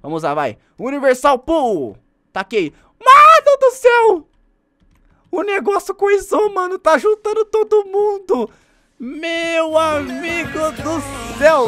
Vamos usar, vai. Universal Pull. Taquei. Mano do céu. O negócio coisou, mano. Tá juntando todo mundo. Meu amigo do céu.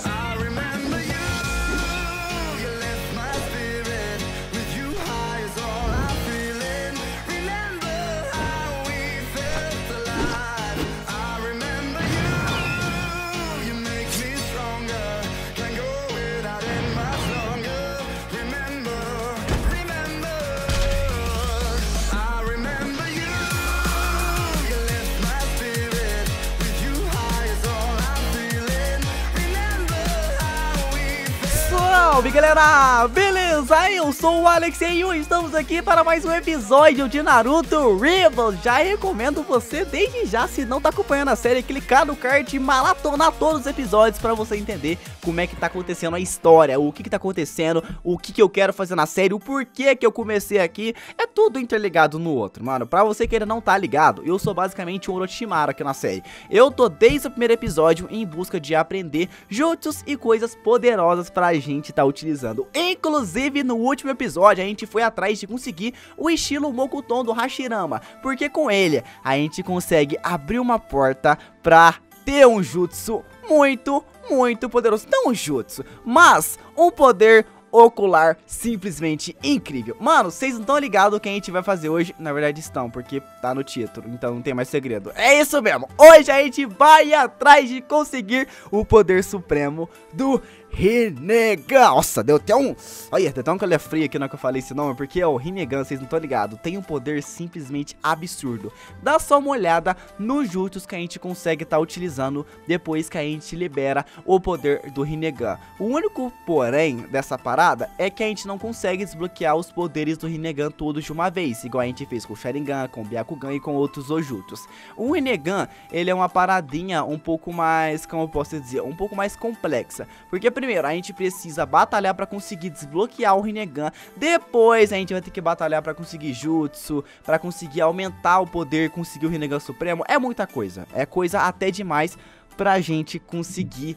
Salve galera, beleza? Eu sou o Alex e hoje estamos aqui para mais um episódio de Naruto Rebels. Já recomendo você desde já, se não tá acompanhando a série, clicar no card e maratonar todos os episódios para você entender como é que tá acontecendo a história, o que tá acontecendo, o que eu quero fazer na série, o porquê que eu comecei aqui. É tudo interligado no outro, mano. Pra você que ainda não tá ligado, eu sou basicamente um Orochimaru aqui na série. Eu tô desde o primeiro episódio em busca de aprender jutsus e coisas poderosas pra gente tá utilizando. Inclusive no último episódio a gente foi atrás de conseguir o estilo Mokuton do Hashirama, porque com ele a gente consegue abrir uma porta pra ter um jutsu muito poderoso. Não um jutsu, mas um poder ocular simplesmente incrível. Mano, vocês não estão ligados o que a gente vai fazer hoje? Na verdade estão, porque tá no título, então não tem mais segredo. É isso mesmo, hoje a gente vai atrás de conseguir o poder supremo do Rinnegan. Nossa, deu até um... Olha, deu até um calafrio aqui na hora que eu falei esse nome, porque o Rinnegan, vocês não estão ligados, tem um poder simplesmente absurdo. Dá só uma olhada nos jutsus que a gente consegue estar utilizando depois que a gente libera o poder do Rinnegan. O único porém dessa parada é que a gente não consegue desbloquear os poderes do Rinnegan todos de uma vez, igual a gente fez com o Sharingan, com o Byakugan e com outros Ojutsus. O Rinnegan, ele é uma paradinha um pouco mais, como eu posso dizer, um pouco mais complexa, porque primeiro, a gente precisa batalhar pra conseguir desbloquear o Rinnegan. Depois, a gente vai ter que batalhar pra conseguir jutsu, pra conseguir aumentar o poder, conseguir o Rinnegan Supremo. É muita coisa. É coisa até demais pra gente conseguir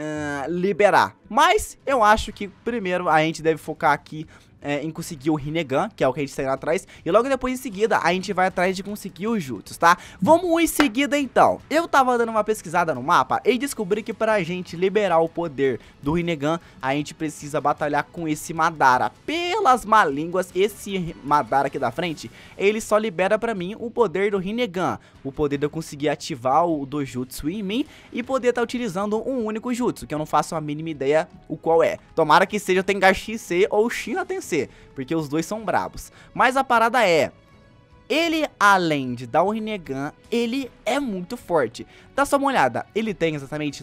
liberar. Mas, eu acho que primeiro a gente deve focar aqui em conseguir o Rinnegan, que é o que a gente tá indo atrás. E logo depois, em seguida, a gente vai atrás de conseguir os jutsus, tá? Vamos em seguida, então. Eu tava dando uma pesquisada no mapa e descobri que pra gente liberar o poder do Rinnegan, a gente precisa batalhar com esse Madara. Pelas má línguas, esse Madara aqui da frente, ele só libera pra mim o poder do Rinnegan. O poder de eu conseguir ativar o Dojutsu em mim e poder estar utilizando um único jutsu, que eu não faço a mínima ideia o qual é. Tomara que seja o Tengashi C ou o Shinra Tensei, porque os dois são brabos. Mas a parada é, ele, além de dar o Rinnegan, ele é muito forte. Dá só uma olhada, ele tem exatamente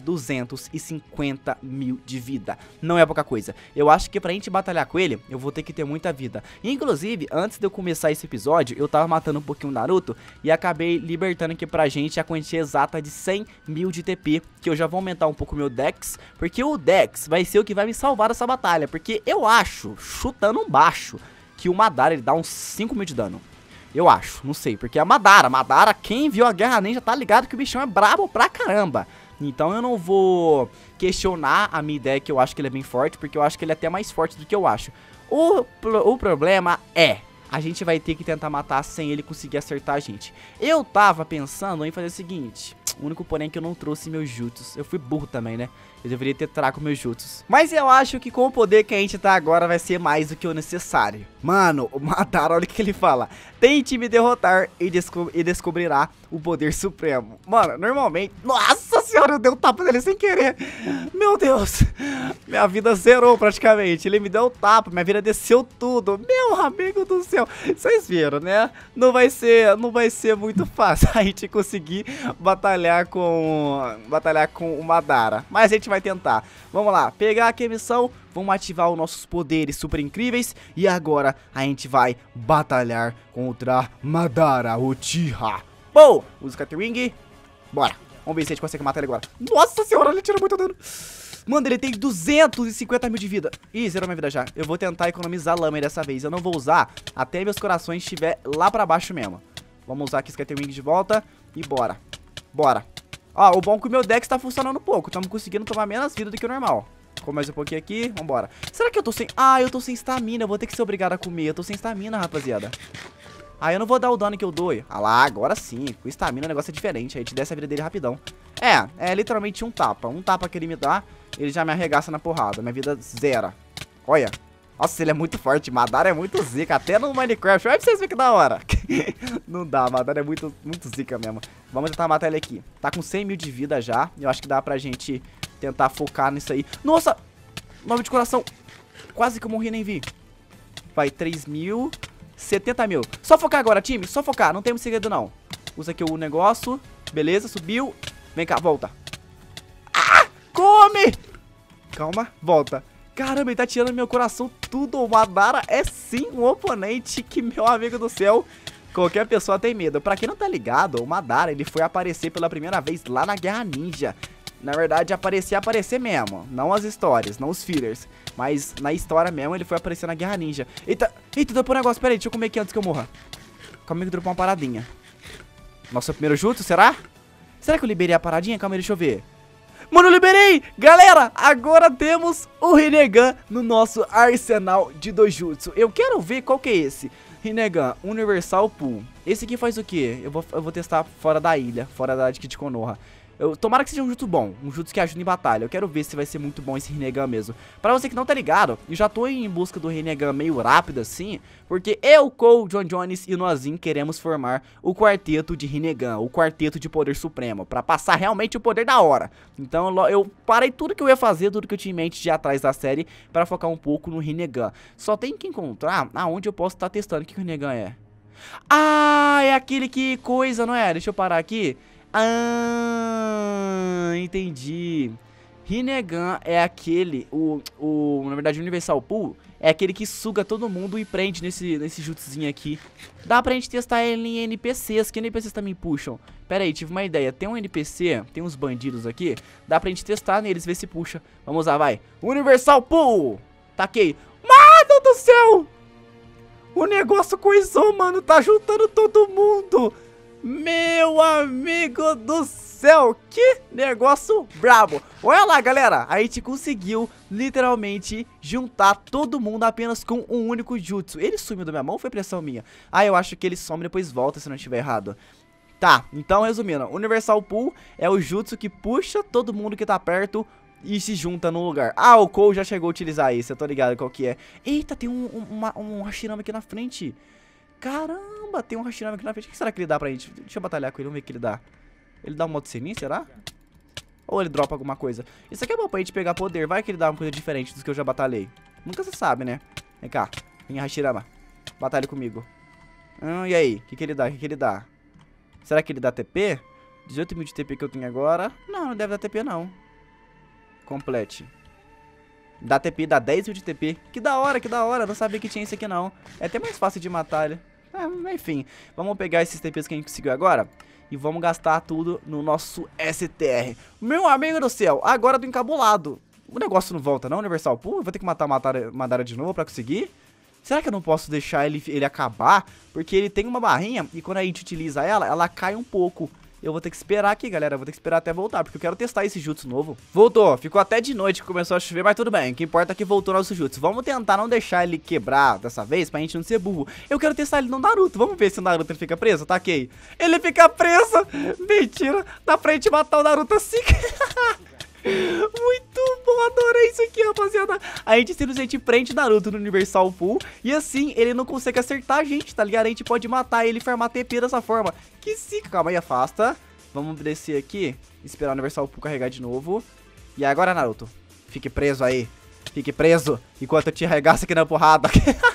250 mil de vida. Não é pouca coisa. Eu acho que pra gente batalhar com ele, eu vou ter que ter muita vida. Inclusive, antes de eu começar esse episódio, eu tava matando um pouquinho o Naruto e acabei libertando aqui pra gente a quantia exata de 100 mil de TP, que eu já vou aumentar um pouco o meu Dex, porque o Dex vai ser o que vai me salvar dessa batalha. Porque eu acho, chutando um baixo, que o Madara ele dá uns 5 mil de dano. Eu acho, não sei, porque a Madara, quem viu a Guerra Ninja tá ligado que o bichão é brabo pra caramba. Então eu não vou questionar a minha ideia que eu acho que ele é bem forte, porque eu acho que ele é até mais forte do que eu acho. O problema é, a gente vai ter que tentar matar sem ele conseguir acertar a gente. Eu tava pensando em fazer o seguinte, o único porém é que eu não trouxe meus jutsus. Eu fui burro também, né? Eu deveria ter trago meus jutsus. Mas eu acho que com o poder que a gente tá agora vai ser mais do que o necessário. Mano, o Madara, olha o que ele fala. Tente me derrotar e descobrirá o poder supremo. Mano, normalmente... Nossa senhora, eu dei um tapa nele sem querer. Meu Deus. Minha vida zerou praticamente. Ele me deu um tapa, minha vida desceu tudo. Meu amigo do céu. Vocês viram, né? Não vai ser muito fácil a gente conseguir batalhar com o Madara. Mas a gente vai tentar. Vamos lá, pegar aqui a missão. Vamos ativar os nossos poderes super incríveis. E agora a gente vai batalhar contra Madara Uchiha. Bom, usa o Catwing. Bora. Vamos ver se a gente consegue matar ele agora. Nossa senhora, ele tira muito dano. Mano, ele tem 250 mil de vida. Ih, zerou minha vida já. Eu vou tentar economizar lama dessa vez. Eu não vou usar até meus corações estiver lá pra baixo mesmo. Vamos usar aqui o Scatterwing de volta. E bora. Bora. Ó, o bom é que o meu Dex tá funcionando pouco. Estamos conseguindo tomar menos vida do que o normal. Come mais um pouquinho aqui, vambora. Será que eu tô sem... Ah, eu tô sem estamina, eu vou ter que ser obrigado a comer. Eu tô sem estamina, rapaziada. Ah, eu não vou dar o dano que eu dou. Ah lá, agora sim. Com estamina o negócio é diferente. A gente desce a vida dele rapidão. É literalmente um tapa. Um tapa que ele me dá, ele já me arregaça na porrada. Minha vida zera. Olha. Nossa, ele é muito forte. Madara é muito zica. Até no Minecraft. Olha pra vocês verem que da hora. Não dá, Madara é muito zica mesmo. Vamos tentar matar ele aqui. Tá com 100 mil de vida já. Eu acho que dá pra gente tentar focar nisso aí. Nossa! 9 de coração. Quase que eu morri, nem vi. Vai, 3 mil. 70 mil. Só focar agora, time. Só focar. Não temos segredo, não. Usa aqui o negócio. Beleza, subiu. Vem cá, volta. Ah! Come! Calma, volta. Caramba, ele tá tirando meu coração tudo. O Madara é sim um oponente que, meu amigo do céu, qualquer pessoa tem medo. Pra quem não tá ligado, o Madara, ele foi aparecer pela primeira vez lá na Guerra Ninja. Na verdade, aparecer mesmo. Não as histórias, não os fillers. Mas na história mesmo, ele foi aparecer na Guerra Ninja. Eita, dropou um negócio. Pera aí, deixa eu comer aqui antes que eu morra. Calma aí que dropou uma paradinha. Nosso primeiro jutsu, será? Será que eu liberei a paradinha? Calma aí, deixa eu ver. Mano, eu liberei! Galera, agora temos o Rinnegan no nosso arsenal de dojutsu. Eu quero ver qual que é esse. Rinnegan Universal Pool. Esse aqui faz o quê? Eu vou testar fora da ilha, fora da de Konoha. Tomara que seja um jutsu bom, um jutsu que ajude em batalha. Eu quero ver se vai ser muito bom esse Rinnegan mesmo. Pra você que não tá ligado, eu já tô em busca do Rinnegan meio rápido assim, porque eu, Cole, John Jones e Noazin queremos formar o quarteto de Rinnegan, o quarteto de poder supremo, pra passar realmente o poder da hora. Então eu parei tudo que eu ia fazer, tudo que eu tinha em mente de atrás da série, pra focar um pouco no Rinnegan. Só tem que encontrar aonde eu posso estar testando o que o Rinnegan é. Ah, é aquele que coisa, não é? Deixa eu parar aqui. Ah, entendi. Rinnegan é aquele, na verdade, Universal Pool é aquele que suga todo mundo e prende nesse jutsuzinho aqui. Dá pra gente testar ele em NPCs, que NPCs também puxam. Pera aí, tive uma ideia, tem um NPC, tem uns bandidos aqui, dá pra gente testar neles, ver se puxa. Vamos usar, vai. Universal Pool! Taquei. Mano do céu! O negócio coisou, mano, tá juntando todo mundo. Meu amigo do céu, que negócio brabo. Olha lá, galera, a gente conseguiu literalmente juntar todo mundo apenas com um único jutsu. Ele sumiu da minha mão ou foi pressão minha? Ah, eu acho que ele some e depois volta se não estiver errado. Tá, então resumindo, Universal Pool é o jutsu que puxa todo mundo que tá perto e se junta num lugar. Ah, o Cole já chegou a utilizar isso, eu tô ligado qual que é. Eita, tem um Hashirama aqui na frente. Caramba, tem um Hashirama aqui na frente. O que será que ele dá pra gente? Deixa eu batalhar com ele, vamos ver o que ele dá. Ele dá um modo Senin, será? Ou ele dropa alguma coisa? Isso aqui é bom pra gente pegar poder. Vai que ele dá uma coisa diferente dos que eu já batalhei. Nunca se sabe, né? Vem cá, vem Hashirama. Batalha comigo. E aí? O que ele dá? O que ele dá? Será que ele dá TP? 18 mil de TP que eu tenho agora. Não, não deve dar TP não. Complete. Dá TP, dá 10 mil de TP. Que da hora, que da hora. Não sabia que tinha isso aqui não. É até mais fácil de matar ele. Enfim, vamos pegar esses TPs que a gente conseguiu agora e vamos gastar tudo no nosso STR. Meu amigo do céu, agora eu tô encabulado. O negócio não volta não, Universal Pool? Eu vou ter que matar Madara de novo pra conseguir? Será que eu não posso deixar ele acabar? Porque ele tem uma barrinha e quando a gente utiliza ela cai um pouco. Eu vou ter que esperar aqui, galera. Eu vou ter que esperar até voltar, porque eu quero testar esse jutsu novo. Voltou. Ficou até de noite que começou a chover, mas tudo bem. O que importa é que voltou nosso jutsu. Vamos tentar não deixar ele quebrar dessa vez, pra gente não ser burro. Eu quero testar ele no Naruto. Vamos ver se o Naruto ele fica preso. Tá, ok. Ele fica preso. Mentira. Dá pra gente matar o Naruto assim. Muito bom, adorei isso aqui, rapaziada. A gente simplesmente prende Naruto no Universal Pool e assim ele não consegue acertar a gente, tá ligado? A gente pode matar ele e farmar TP dessa forma. Que zica, calma aí, afasta. Vamos descer aqui, esperar o Universal Pool carregar de novo. E agora, Naruto, fique preso aí. Fique preso enquanto eu te arregaço aqui na porrada.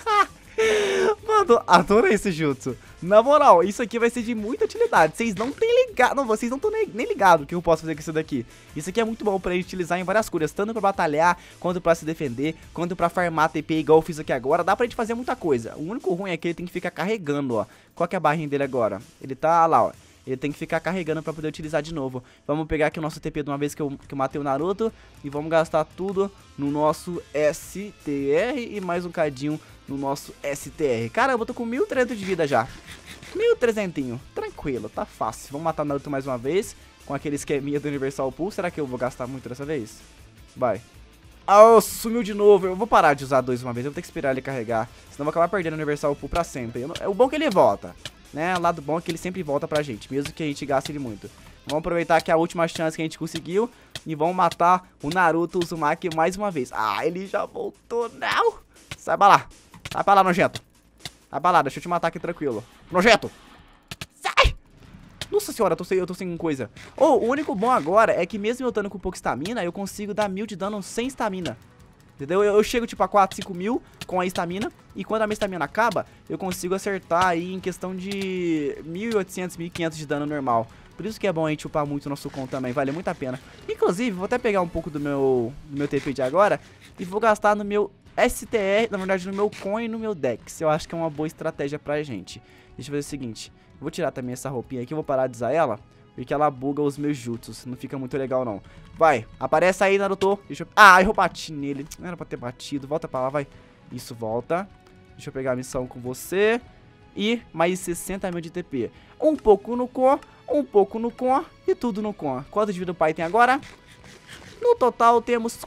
Mano, adorei esse jutsu. Na moral, isso aqui vai ser de muita utilidade. Vocês não têm ligado. Não, vocês não estão nem ligados o que eu posso fazer com isso daqui. Isso aqui é muito bom pra gente utilizar em várias curas. Tanto pra batalhar, quanto pra se defender, quanto pra farmar TP igual eu fiz aqui agora. Dá pra gente fazer muita coisa. O único ruim é que ele tem que ficar carregando, ó. Qual que é a barrinha dele agora? Ele tá lá, ó. Ele tem que ficar carregando pra poder utilizar de novo. Vamos pegar aqui o nosso TP de uma vez que eu matei o Naruto. E vamos gastar tudo no nosso STR e mais um cadinho no nosso STR. Caramba, eu tô com 1.300 de vida já. 1.300. Tranquilo, tá fácil. Vamos matar o Naruto mais uma vez com aquele esqueminha do Universal Pool. Será que eu vou gastar muito dessa vez? Vai. Ah, sumiu de novo. Eu vou parar de usar 2 uma vez. Eu vou ter que esperar ele carregar. Senão eu vou acabar perdendo o Universal Pool pra sempre. O bom é que ele volta, né? O lado bom é que ele sempre volta pra gente, mesmo que a gente gaste ele muito. Vamos aproveitar que é a última chance que a gente conseguiu. E vamos matar o Naruto Uzumaki mais uma vez. Ah, ele já voltou, não. Sai pra lá. Sai pra lá, nojento. Sai pra lá, deixa eu te matar aqui tranquilo. Nojento. Sai. Nossa senhora, eu tô sem coisa. O único bom agora é que mesmo eu estando com pouca estamina, eu consigo dar 1000 de dano sem estamina. Entendeu? Eu chego tipo a 4, 5 mil com a estamina. E quando a minha estamina acaba, eu consigo acertar aí em questão de 1800, 1500 de dano normal. Por isso que é bom a gente upar muito o nosso com também, vale muito a pena. Inclusive, vou até pegar um pouco do meu TP de agora e vou gastar no meu STR, na verdade no meu com e no meu Dex. Eu acho que é uma boa estratégia pra gente. Deixa eu fazer o seguinte, vou tirar também essa roupinha aqui, vou parar de usar ela, porque ela buga os meus jutsus, não fica muito legal não. Vai, aparece aí, Naruto. Deixa eu... Ah, eu bati nele, não era pra ter batido, volta pra lá, vai. Isso, volta. Deixa eu pegar a missão com você. E mais 60 mil de TP. Um pouco no com, um pouco no com e tudo no com. Quanto de vida o pai tem agora? No total temos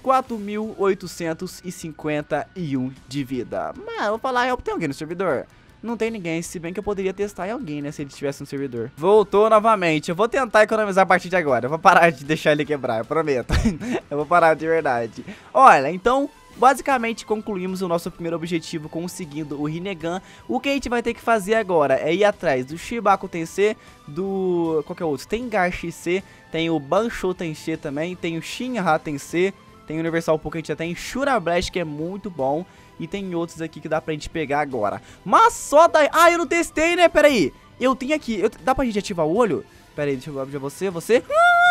4.851 de vida. Mas eu vou falar, tem alguém no servidor? Não tem ninguém, se bem que eu poderia testar em alguém, né, se ele tivesse no servidor. Voltou novamente, eu vou tentar economizar a partir de agora. Eu vou parar de deixar ele quebrar, eu prometo. Eu vou parar de verdade. Olha, então... basicamente concluímos o nosso primeiro objetivo conseguindo o Rinnegan. O que a gente vai ter que fazer agora é ir atrás do Shibaku Tensei, do... qual que é o outro? Tem Garshi, tem o Banshou Tensei também, tem o Shinra Tensei, tem o Universal Pool que a gente já tem, Shura Blast que é muito bom, e tem outros aqui que dá pra gente pegar agora. Mas só daí... Ah, eu não testei, né? Pera aí. Eu tenho aqui... Dá pra gente ativar o olho? Pera aí, deixa eu abrir você.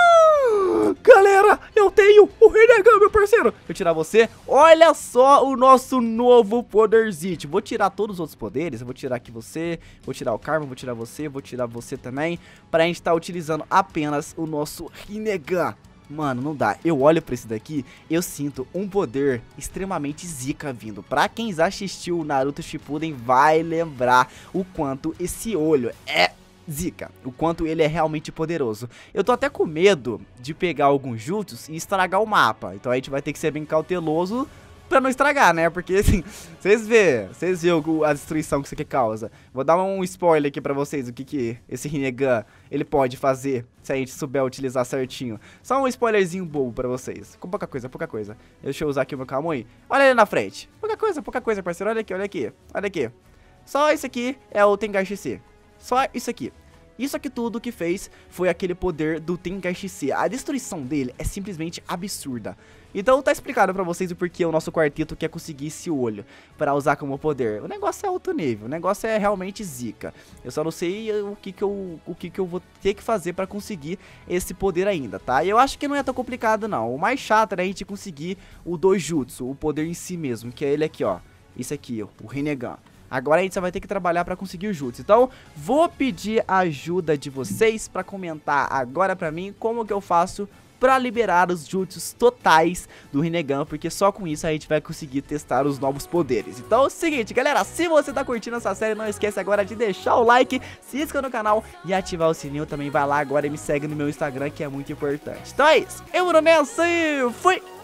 Galera, eu tenho o Rinnegan, meu parceiro. Deixa eu tirar você. Olha só o nosso novo poderzinho. Vou tirar todos os outros poderes. Eu vou tirar aqui você, vou tirar o Karma, vou tirar você também, pra gente estar utilizando apenas o nosso Rinnegan. Mano, não dá. Eu olho pra esse daqui, eu sinto um poder extremamente zica vindo. Pra quem já assistiu o Naruto Shippuden vai lembrar o quanto esse olho é zica, o quanto ele é realmente poderoso. Eu tô até com medo de pegar alguns jutsus e estragar o mapa. Então a gente vai ter que ser bem cauteloso pra não estragar, né? Porque assim, vocês vê a destruição que isso aqui causa. Vou dar um spoiler aqui pra vocês, o que esse Rinnegan ele pode fazer se a gente souber utilizar certinho. Só um spoilerzinho bobo pra vocês. Com pouca coisa. Deixa eu usar aqui o meu Kamui. Olha ele na frente. Pouca coisa, parceiro. Olha aqui. Só isso aqui é o Tengai-Shi. Só isso aqui. Isso aqui tudo que fez foi aquele poder do Tengai-Shi. A destruição dele é simplesmente absurda. Então tá explicado pra vocês o porquê o nosso quarteto quer conseguir esse olho pra usar como poder. O negócio é alto nível, o negócio é realmente zica. Eu só não sei o que eu vou ter que fazer pra conseguir esse poder ainda, tá? E eu acho que não é tão complicado não. O mais chato é a gente conseguir o Dojutsu, o poder em si mesmo, que é ele aqui, ó. Isso aqui, ó, o Rinnegan. Agora a gente só vai ter que trabalhar pra conseguir o jutsu. Então, vou pedir a ajuda de vocês pra comentar agora pra mim como que eu faço pra liberar os jutsus totais do Rinnegan, porque só com isso a gente vai conseguir testar os novos poderes. Então é o seguinte, galera, se você tá curtindo essa série, não esquece agora de deixar o like, se inscrever no canal e ativar o sininho. Também vai lá agora e me segue no meu Instagram, que é muito importante. Então é isso, eu vou nessa e fui!